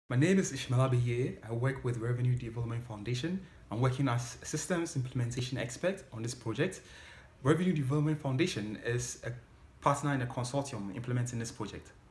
My name is Ishmael Ibayie. I work with Revenue Development Foundation. I'm working as a systems implementation expert on this project. Revenue Development Foundation is a partner in a consortium implementing this project.